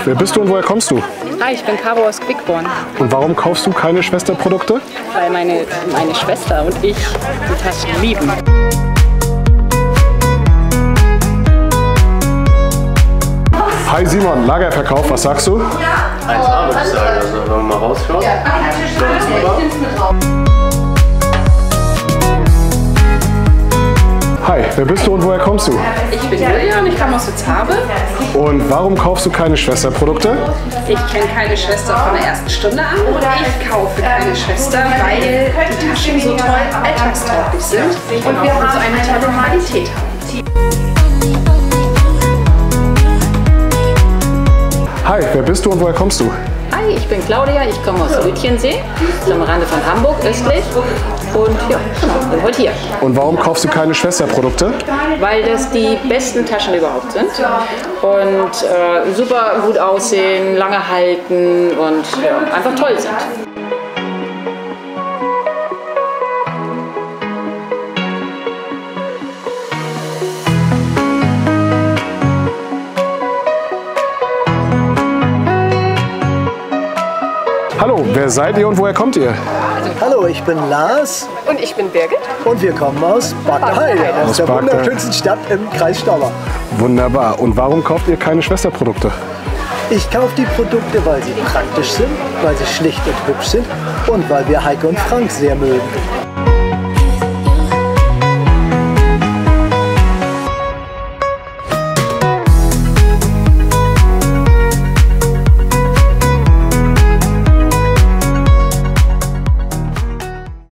Wer bist du und woher kommst du? Hi, ich bin Caro aus Quickborn. Und warum kaufst du keine Schwesterprodukte? Weil meine Schwester und ich die Taschen lieben. Hi Simon, Lagerverkauf, was sagst du? 1A würde ich sagen, also wenn man mal rausschaut. Hi, wer bist du und woher kommst du? Ich bin Julia und ich komme aus Witzhabe. Und warum kaufst du keine Schwesterprodukte? Ich kenne keine Schwester von der ersten Stunde an. Ich kaufe keine Schwester, weil die Taschen so toll alltagstauglich sind und wir so eine tolle Qualität haben. Hi, wer bist du und woher kommst du? Hi, ich bin Claudia, ich komme aus Rütchensee, am Rande von Hamburg, östlich. Und ja, genau, bin heute hier. Und warum kaufst du keine Schwesterprodukte? Weil das die besten Taschen überhaupt sind und super gut aussehen, lange halten und ja, einfach toll sind. Hallo, wer seid ihr und woher kommt ihr? Hallo, ich bin Lars. Und ich bin Birgit. Und wir kommen aus Bad Heide, aus der Bad wunderschönsten Stadt im Kreis Stauber. Wunderbar. Und warum kauft ihr keine Schwesterprodukte? Ich kaufe die Produkte, weil sie praktisch sind, weil sie schlicht und hübsch sind und weil wir Heike und Frank sehr mögen.